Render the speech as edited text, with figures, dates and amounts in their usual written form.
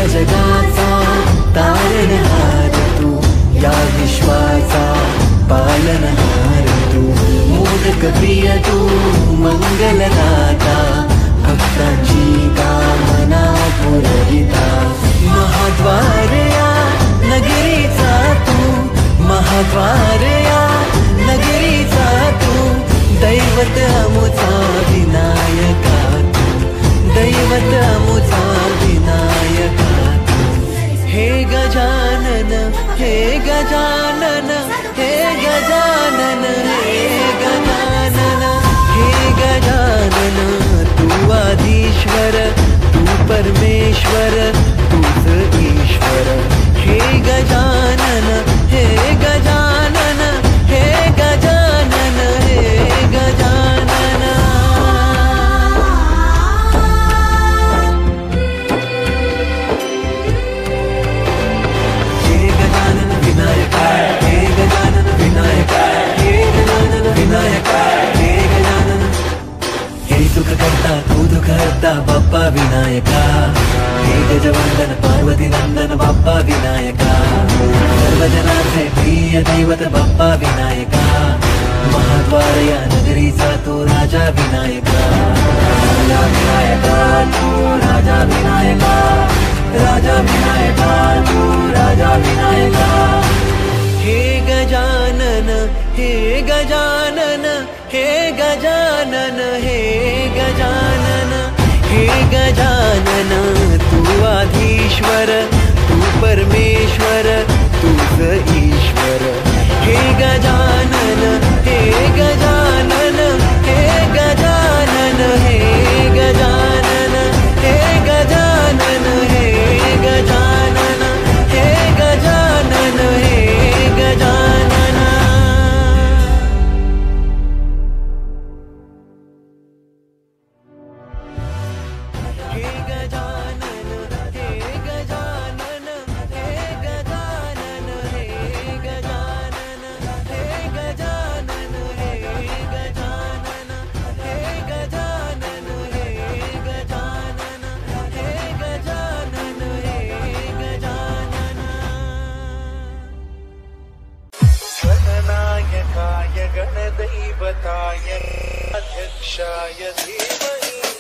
जगाचा तारणहार तू, या विश्वाचा पालनहार तू, मोदक प्रिय तू मंगलदाता, भक्तांची कामना पुरविता, महाद्वार या नगरीचा तू, महाद्वार या नगरीचा तू, दैवत अमुचा विनायका तू, दैवत अमुचा विनायका तू, हे गजानन हे गजानन हे गजानन हे गजानन हे गजानन, तू आदिश्वर तू परमेश्वर तूच ईश्वर, हे गजानन हे गजानन हे गजानन हे गजानन। हे गजानन विनायका, हे गजानन विनायका, हे गजानन विनायका, हे गजानन, हे सुख करता तू दुःख हरता बाप्पा विनायका, हे गजवंदन पार्वती नंदन बाप्पा विनायका, सर्वजनांचे प्रिय दैवत बाप्पा विनायका, महाद्वार या नगरीचा तू राजा विनायका, राजा विनायका तू राजा विनायका, राजा विनायका तू राजा विनायका, हे गजानन हे गजानन हे गजानन हे गजानन हे गजानन, तू आधीश्वर तू परमेश्वर तूच ईश्वर, हे गजानन हे गजानन हे गजानन हे गजानन हे गजानन हे गजानन हे गजानन हे गजानन। हे गजानन हे गजानन हे गजानन हे गजानन हे गजानन हे गजानन हे गजानन हे गजानन हे गजानन हे गजानन। गणनायकाय गणदैवताय अध्यक्षाय धीमहि